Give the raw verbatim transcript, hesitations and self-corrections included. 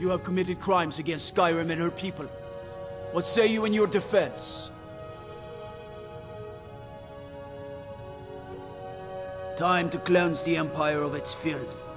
You have committed crimes against Skyrim and her people. What say you in your defense? Time to cleanse the Empire of its filth.